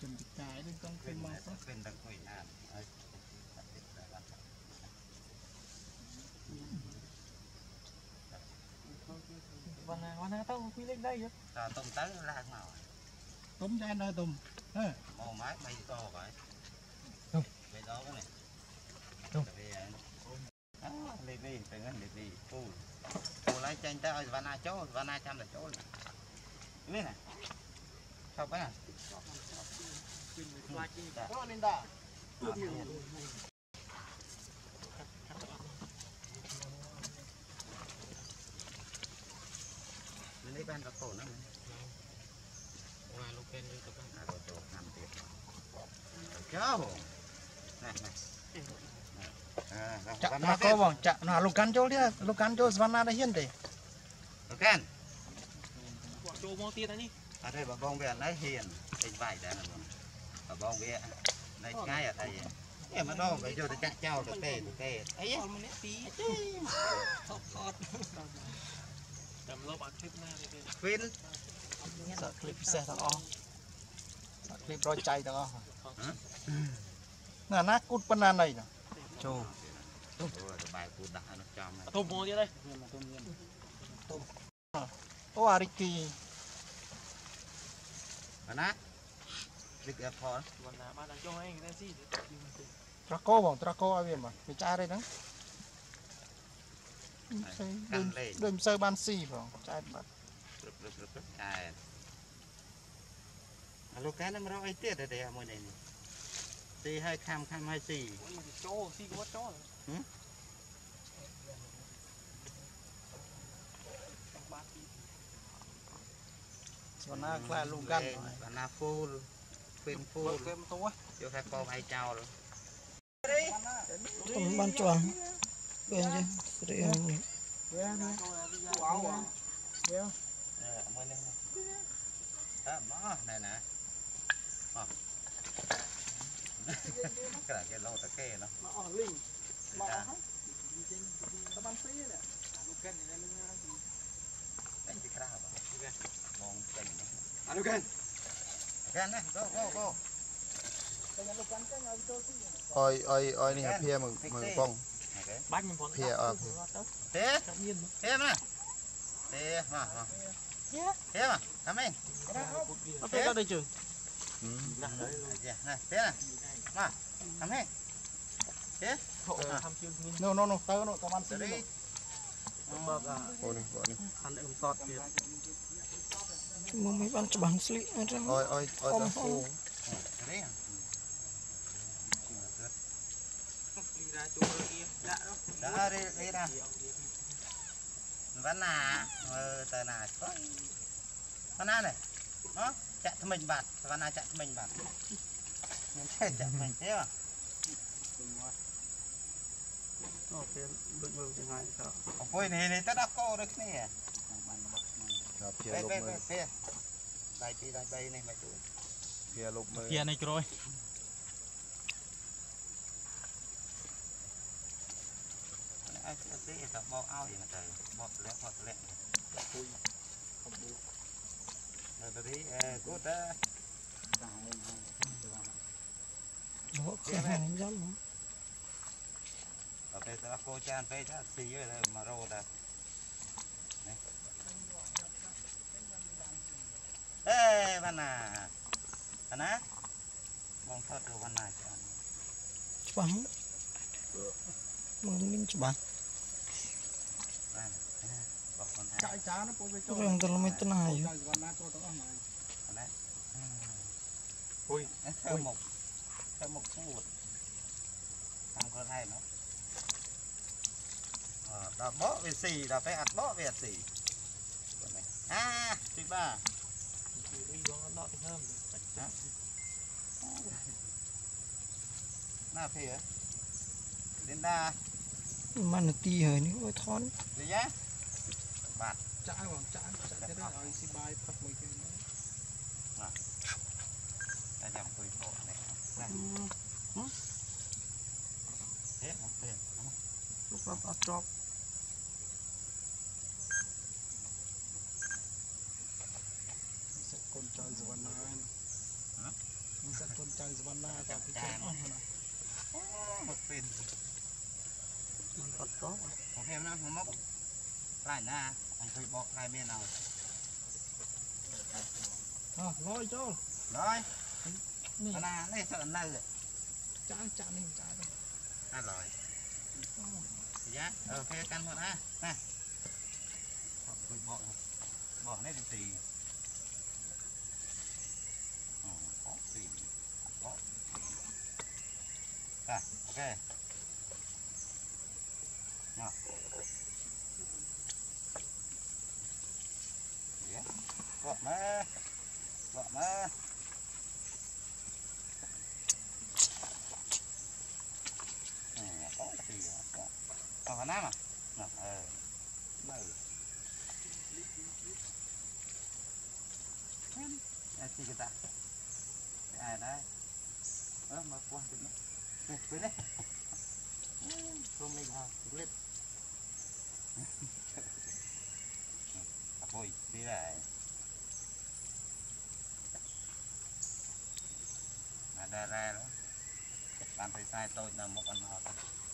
เป็นกายด้วยต้องเป็นมาสักเป็นตะกุยน้ำวันนั้นต้องคุยเล่นได้เยอะต้มtới ra nào ต้มได้นะต้ม màu máy bay to vậy bay to cái này lên đi từ ngân để đi phu lấy tranh tới Sovana chỗ Sovana trăm là chỗ biết này sao cái này đó nên đã lấy ban cả cổ nữa ngoài lúc bên như các bạn tổ làm việc cháu này chặt nó có bằng chặt nó lục cán chỗ đi lục cán chỗ Sovana đã hiên đấy lục cán chỗ mò tiền này ở đây bà bông về lấy hiền cái vải đấy bà bông về lấy cái ở đây em mà đâu phải cho tôi chặt trâu được kề ấy làm lo bạc clip na Vin sợ clip xe thằng o sợ clip roi chạy thằng o nè cút bên này nè Chô bài cút đã nó cho mày tôm mò đi đây ô Ariki mà nát lịch đẹp thôi còn là ba đàn cho anh người ta gì Traco ai biết mà bị cha đây đó đêm sơ ban xì vào cha bật lúc cái nó mới nói tiết để mồi này xì hai cam hai xì cho xì có cho Sovana là luôn gan Sovana full phim full vô hai con hai trâu rồi tôm ban chuồng bên chứ này nè cái lô ta kê nó ôi này phía mừng bông phía thế thế mà thế mà thắm anh thế ra đây chứ này thế này mà thắm anh thế no tao nó tao ăn xí đi ăn được sọt kìa mong mấy bạn cho bằng xí ôi tao phù đã đi ra vẫn là tờ nào có vẫn này đó chạy cho mình bạt vẫn là chạy cho mình bạt chạy mình thế à ôi này tất đắc cô được nè đây này mày chú phía lục kia này rồi ai sẽ tập bò ao gì mà trời bò lẹ rồi đi cút á nó không hành dám ở đây ta cô chan đây ta xì rồi mà rô ta ê bạn à bông thớt rồi bạn này bằng mình coba yang terlalu tenang aja ui theo một phút không có hay nữa đã bó về xì đã phải ăn bó về xì thứ ba na phía đến đa mana tì hơi nữa ôi thon gì nhá bạt chả cái đó rồi xì bài phát mùi cái ta dòng quỳ khổ này thế một tiền lúc đó bắt drop con trai Sovana sẽ tuần trang Sovana và cái chân ong này một pin มันก็ก็ một em nó không móc lại nha anh phải bọc hai bên nào lôi cho rồi nè này sợ nơi rồi chạm chạm đi chạm đi ăn rồi giá phê căn một á nè bỏ này thì có gì có ok nào vợ mẹ có gì có nám à gì người ta ai đấy mà qua được nó với đấy không mình ha clip ôi đi lại ra ra đó bạn thấy sai tôi là một con họ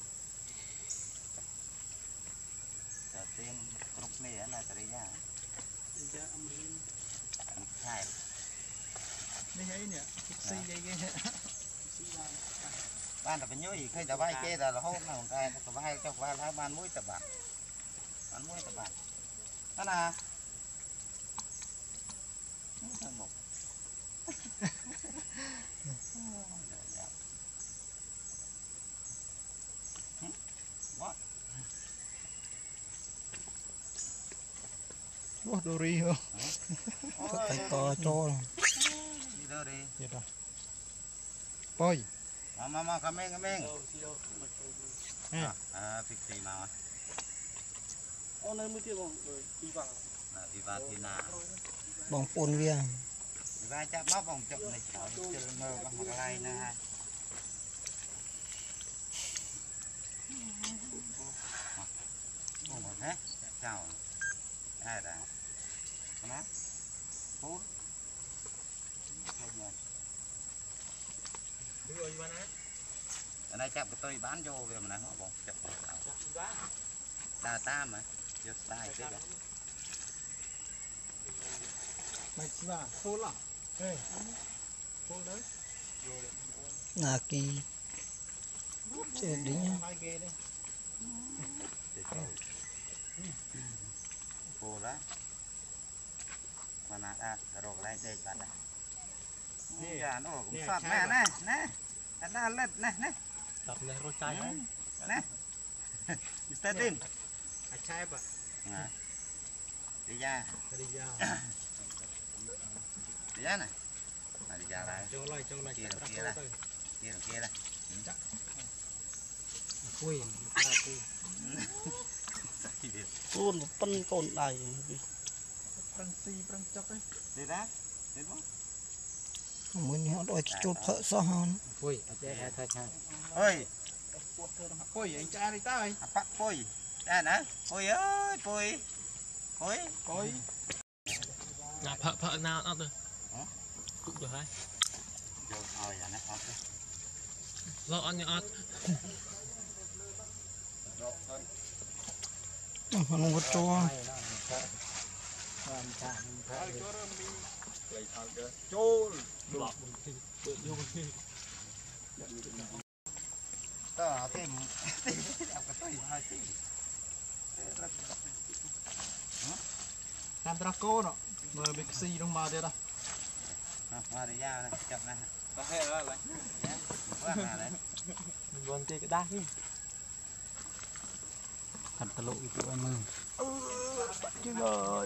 giờ tim lúc này là cái gì dạ Amari sai đây ấy nè xì đây cái ban là phải nhớ gì khi đã bay kia là hôm nào cái có bay cho qua lá ban muối tập bạn đó là một Ủa đồ ri hả? Phải có cho đi đâu đi? Vậy rồi. Bôi. Mà cầm miếng. Fix gì mà. Ô nơi mới tiêu rồi đi vào. Đi vào thì nào? Bóng pôn viên. Đi vào chạm móc vòng chậm này chờ mơ bằng một cái này nè. Ủa thế? Chào. Ai đã? Nó. Phút. Ở đây chạm cái tôi bán vô về mà nó bông chậm đà tam mà vô style thế đấy Mày ra phôn à? Ê. Phôn đấy. Nà kỳ. Chết đi nhá. Hai ghê đi. cô đó mà nè rồi lại đây bạn này nè nó cũng sọt nè nó lên nè tập này rồi trái nè Mr. Tim trái bả đi ra này đi ra đây cho lại kia đây quyền côn phân côn đầy Prang si prang chọc ấy. đi đó đi đó Muốn họ đòi chốt phở so hòn. ui đây thay ơi Ôi anh cha đi tới. bắt pui đây nè pui ơi pui là phở nào đó rồi cũng được hay vô thôi à nó hết lo ăn nhọt Không có cho. đó cái tôi hai tí Làm draco nó. Vừa bị xì trong mà đây đó. mà đi ra này chậm này có hệ rồi lại quá nào đấy mình còn tê cái đá đi Thật tà lộ tụi em ơi. Bạn chưa rồi.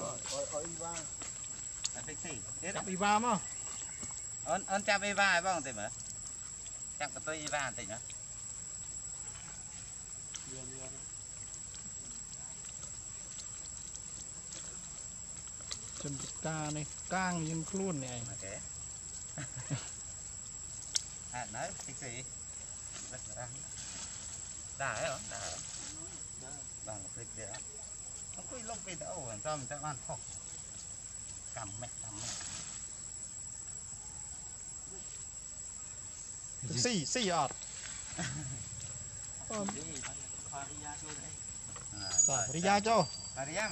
Chắp Iva mà. ơn chắp Iva hay không thì mở chắp cái tôi Iva thì nữa Chân ca này cang nhưng luôn này. ok nói cái gì đá đấy hả đá bằng một cái kia không có lúc cái đậu làm sao mình sẽ ăn không cầm mẹ xì ọt rồi đi ra cho Maria mà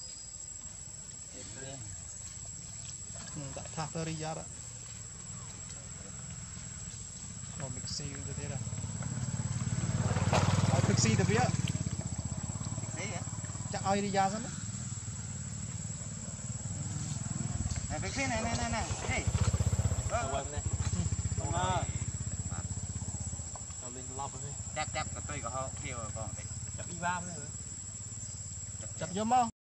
tại tháp tới đi ra đó còn mixi như thế nào mixi từ phía chắc ai đi ra đó này fixi này hey chắc cái tôi có họ kêu còn đấy chập vô mau